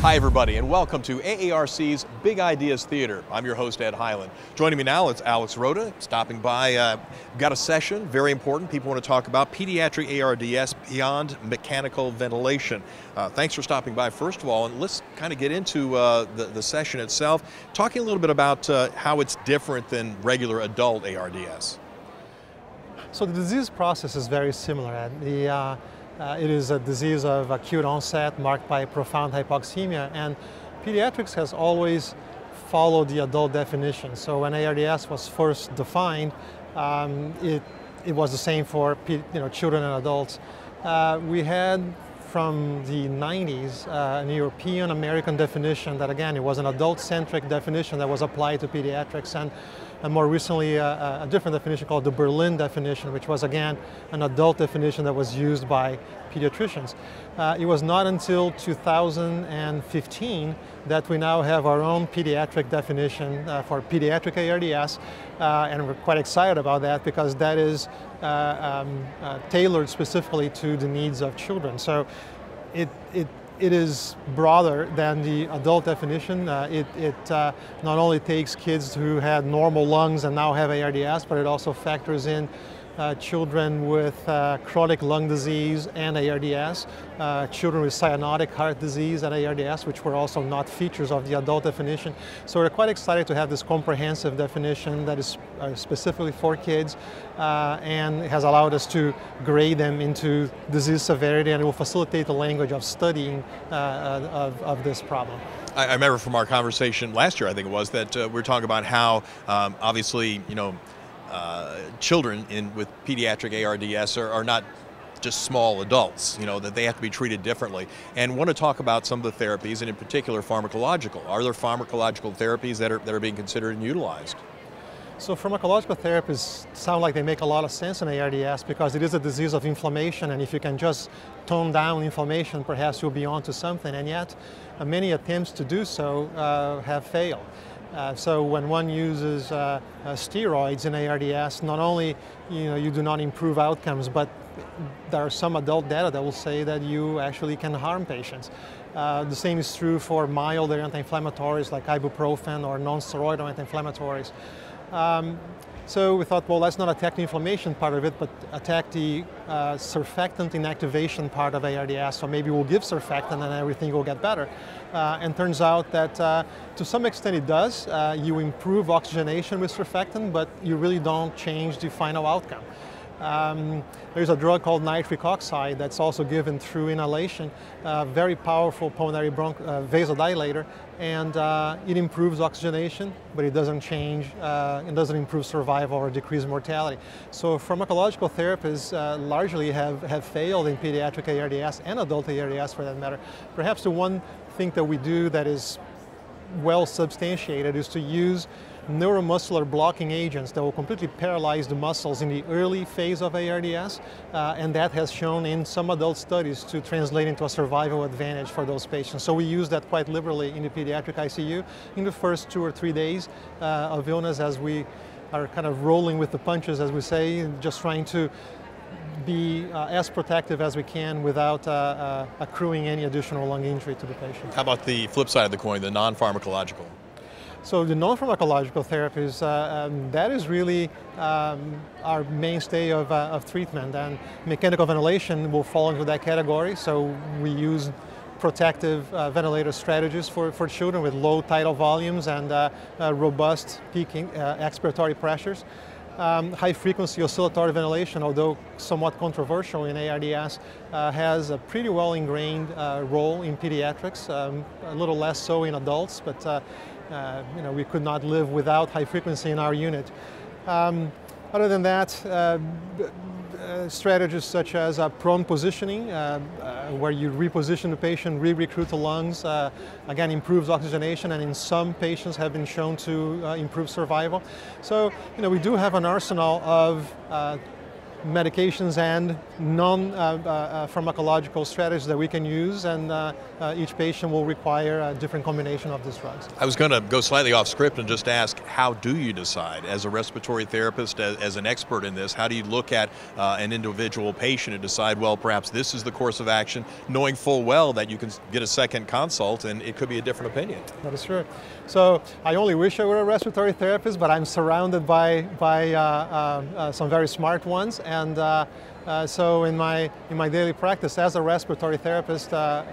Hi everybody, and welcome to AARC's Big Ideas Theater. I'm your host, Ed Hyland. Joining me now is Alex Rhoda, stopping by. Got a session, very important. People want to talk about pediatric ARDS beyond mechanical ventilation. Thanks for stopping by, first of all, and let's kind of get into the session itself, talking a little bit about how it's different than regular adult ARDS. So the disease process is very similar, Ed. It is a disease of acute onset marked by profound hypoxemia, and pediatrics has always followed the adult definition. So when ARDS was first defined, it was the same for children and adults. We had from the 90s an European American definition that, again, it was an adult-centric definition that was applied to pediatrics, and more recently a different definition called the Berlin definition, which was again an adult definition that was used by pediatricians. It was not until 2015 that we now have our own pediatric definition for pediatric ARDS, and we're quite excited about that because that is tailored specifically to the needs of children. So it is broader than the adult definition. It not only takes kids who had normal lungs and now have ARDS, but it also factors in children with chronic lung disease and ARDS, children with cyanotic heart disease and ARDS, which were also not features of the adult definition. So we're quite excited to have this comprehensive definition that is specifically for kids and has allowed us to grade them into disease severity, and it will facilitate the language of studying of this problem. I remember from our conversation last year, I think it was, that we were talking about how obviously, children with pediatric ARDS are not just small adults, that they have to be treated differently. And want to talk about some of the therapies, and in particular pharmacological. Are there pharmacological therapies that are being considered and utilized? So pharmacological therapies sound like they make a lot of sense in ARDS because it is a disease of inflammation, and if you can just tone down inflammation, perhaps you'll be onto something, and yet many attempts to do so have failed. So when one uses steroids in ARDS, not only you do not improve outcomes, but there are some adult data that will say that you actually can harm patients. The same is true for milder anti-inflammatories like ibuprofen or non-steroidal anti-inflammatories. So we thought, well, let's not attack the inflammation part of it, but attack the surfactant inactivation part of ARDS. So maybe we'll give surfactant and everything will get better. And turns out that to some extent it does. You improve oxygenation with surfactant, but you really don't change the final outcome. There's a drug called nitric oxide that's also given through inhalation, very powerful pulmonary vasodilator, and it improves oxygenation, but it doesn't change, it doesn't improve survival or decrease mortality. So pharmacological therapies largely have failed in pediatric ARDS and adult ARDS for that matter. Perhaps the one thing that we do that is well substantiated is to use neuromuscular blocking agents that will completely paralyze the muscles in the early phase of ARDS, and that has shown in some adult studies to translate into a survival advantage for those patients. So we use that quite liberally in the pediatric ICU in the first 2 or 3 days of illness, as we are kind of rolling with the punches, as we say, just trying to be as protective as we can without accruing any additional lung injury to the patient. How about the flip side of the coin, the non-pharmacological? So the non-pharmacological therapies, that is really our mainstay of treatment, and mechanical ventilation will fall into that category. So we use protective ventilator strategies for children with low tidal volumes and robust peaking expiratory pressures. High-frequency oscillatory ventilation, although somewhat controversial in ARDS, has a pretty well-ingrained role in pediatrics, a little less so in adults, but we could not live without high frequency in our unit. Other than that, strategies such as prone positioning, where you reposition the patient, re-recruit the lungs, again improves oxygenation, and in some patients have been shown to improve survival. So we do have an arsenal of medications and non-pharmacological strategies that we can use, and each patient will require a different combination of these drugs. I was going to go slightly off script and just ask, how do you decide, as a respiratory therapist, as an expert in this, how do you look at an individual patient and decide, well, perhaps this is the course of action, knowing full well that you can get a second consult and it could be a different opinion? That is true. So I only wish I were a respiratory therapist, but I'm surrounded by some very smart ones, and so in my daily practice as a respiratory therapist,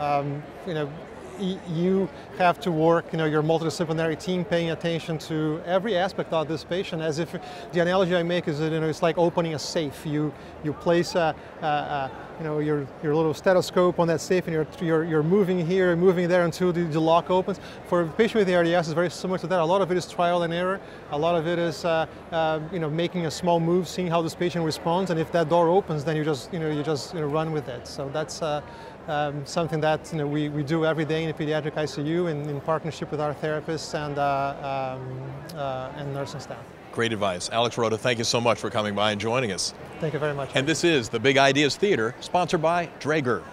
you have to work, your multidisciplinary team paying attention to every aspect of this patient. As if the analogy I make is that it's like opening a safe. You place your little stethoscope on that safe, and you're moving here, moving there until the lock opens. For a patient with ARDS, it's very similar to that. A lot of it is trial and error. A lot of it is making a small move, seeing how this patient responds, and if that door opens, then you just run with it. So that's something that we do every day in the pediatric ICU in partnership with our therapists and nursing staff. Great advice. Alex Roda, thank you so much for coming by and joining us. Thank you very much. And this is the Big Ideas Theater, sponsored by Draeger.